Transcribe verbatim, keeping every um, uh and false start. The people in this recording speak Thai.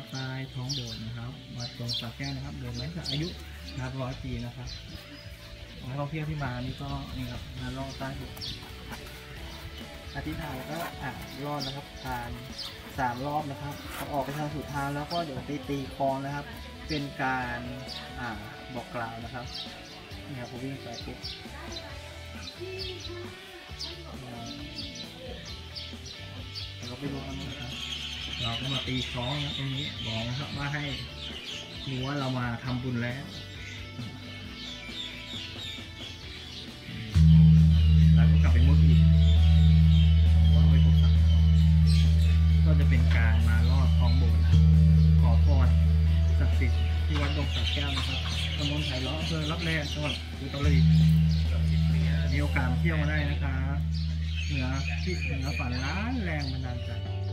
ใต้ท้องโบสถ์นะครับวัดดงสระแก้วนะครับโบสถ์นั้นจะอายุนับร้อยปีนะครับนักท่องเที่ยวที่มานี่ก็นี่ครับมาลอดใต้โบสถ์อธิษฐานแล้วก็อ่ะรอดนะครับทานสามรอบนะครับพอออกไปทางสุดทางแล้วก็เดี๋ยวตีตีคลองนะครับ เป็นการอ่าบอกกล่าวนะครับนี่ครับผมวิ่งไปปุ๊บเราไปดูกันนะครับเราก็มาตีคล้องนะตรงนี้บอกนะครับว่าให้รู้ว่าเรามาทำบุญแล้วแล้วก็กลับไปมุดอีกว่าไปพบสัตว์ก็จะเป็นการมาลอดท้องโบสถ์ขอพรศักดิ์สิทธิ์ที่วัดดงสระแก้วนะครับตำบลไผ่ล้ออำเภอรับแลจังหวัดอุตรดิตถ์มีโอกาสเที่ยวมาได้นะครับเหนือที่เหนือฝันล้านแรงบันดาลใจ